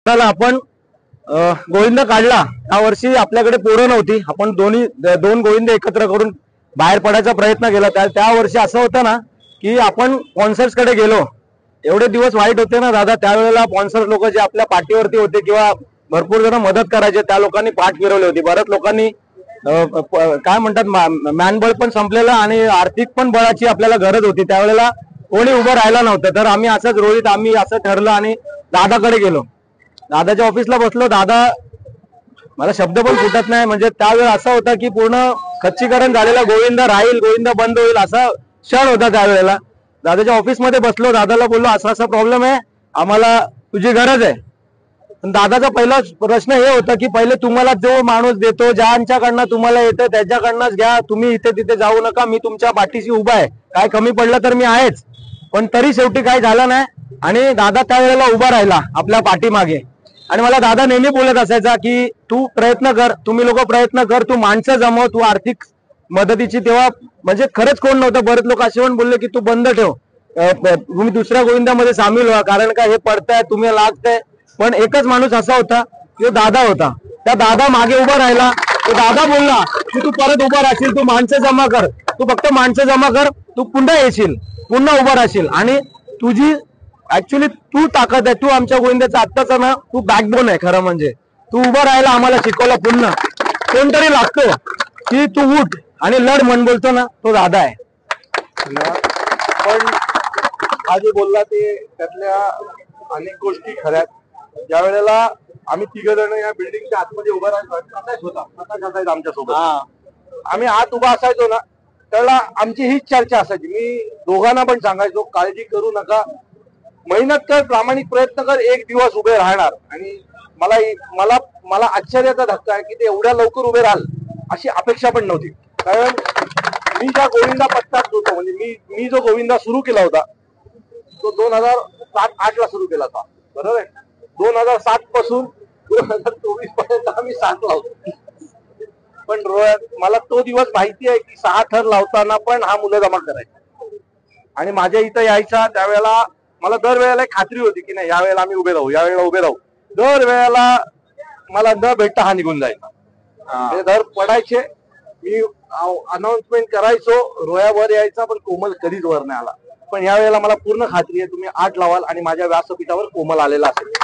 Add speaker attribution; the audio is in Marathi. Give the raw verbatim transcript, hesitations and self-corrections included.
Speaker 1: चला आपण गोविंद काढला। या वर्षी आपल्याकडे पोरं नव्हती, आपण दोन्ही दोन गोविंद एकत्र करून बाहेर पडायचा प्रयत्न केला। त्या त्या वर्षी असं होतं ना की आपण स्पॉन्सर्स कडे गेलो, एवढे दिवस वाईट होते ना दादा, त्यावेळेला स्पॉन्सर लोक जे आपल्या पाठीवरती होते किंवा भरपूर जण मदत करायचे, त्या लोकांनी पाठ फिरवली होती। बऱ्याच लोकांनी काय म्हणतात मॅनबळ पण संपलेलं आणि आर्थिक पण बळाची आपल्याला गरज होती, त्यावेळेला कोणी उभं राहिलं नव्हतं। तर आम्ही असंच रोहित आम्ही असं ठरलं आणि दादाकडे गेलो, दादाच्या ऑफिसला बसलो। दादा मला शब्द पण फुटत नाही, म्हणजे त्यावेळेस असं होतं की पूर्ण खच्चीकरण झालेला गोविंद राहील गोविंद बंद होईल असा क्षण होता। त्यावेळेला दादाच्या ऑफिस मध्ये बसलो, दादाला बोललो असा असा प्रॉब्लेम आहे, आम्हाला तुझी गरज आहे। पण दादाचा पहिला प्रश्न हे होता की पहिले तुम्हाला जो माणूस देतो, ज्यांच्याकडनं तुम्हाला येतं त्याच्याकडनंच घ्या, तुम्ही इथे तिथे जाऊ नका, मी तुमच्या पाठीशी उभा आहे, काय कमी पडलं तर मी आहेच। पण तरी शेवटी काय झालं नाही आणि दादा त्यावेळेला उभा राहिला आपल्या पाठीमागे। आणि मला दादा नेहमी बोलत असायचा की तू प्रयत्न कर, तुम्ही लोक प्रयत्न कर, तू माणसं जमव, तू आर्थिक मदतीची तेव्हा म्हणजे खरंच कोण नव्हतं, बरेच लोक असे पण बोलले की तू बंद ठेव, तुम्ही दुसऱ्या गोविंदामध्ये सामील व्हा, कारण का हे पडताय तुम्ही लागताय। पण एकच माणूस असा होता तो दादा होता, त्या दादा मागे उभा राहिला। तो दादा बोलला की तू परत उभा राहशील, तू माणसं जमा कर, तू फक्त माणसं जमा कर, तू पुन्हा येशील, पुन्हा उभा राहशील आणि तुझी ऍक्च्युली तू ताकद आहे, तू आमच्या गोविंदाचा आत्ताचा ना तू बॅकबोन आहे खरं म्हणजे। तू उभा राहायला आम्हाला शिकवलं, पुन्हा कोणतरी लागतो की तू उठ आणि लढ म्हण बोलतो ना, तो दादा आहे।
Speaker 2: पण आज बोलला ते त्यातल्या अनेक गोष्टी खऱ्यात। ज्या वेळेला आम्ही तिघ जण या बिल्डिंगच्या आतमध्ये उभा राहायचो होता, प्रकाश असायचा आमच्या सोबत, आम्ही आत उभा असायचो ना त्याला आमची हीच चर्चा असायची। मी दोघांना पण सांगायचो काळजी करू नका, मेहनत कर, प्रामाणिक प्रयत्न कर, एक दिवस उभे राहणार। आणि मला मला मला आश्चर्याचा धक्का आहे की ते एवढ्या लवकर उभे राहाल अशी अपेक्षा पण नव्हती। कारण मी ज्या गोविंदा पत्त्यात होतो, म्हणजे मी मी जो गोविंदा सुरू केला होता तो दोन हजार सात आठ ला सुरू केला होता, बरोबर आहे। दोन हजार सात पासून दोन हजार चोवीस पर्यंत आम्ही सात लावतो। पण रोहन मला तो दिवस माहिती आहे की सहा थर लावताना पण हा मुलं जमा करायचा आणि माझ्या इथं यायचा, त्यावेळेला मला दरवेळेला एक खात्री होती की नाही या वेळेला आम्ही उभे राहू, या वेळेला उभे राहू। दर वेळेला मला न भेटता हा निघून जायचा, म्हणजे दर पडायचे, मी अनाउन्समेंट करायचो, रोया वर यायचा पण कोमल कधीच वर नाही आला। पण या वेळेला मला पूर्ण खात्री आहे तुम्ही आठ लावाल आणि माझ्या व्यासपीठावर कोमल आलेला असेल।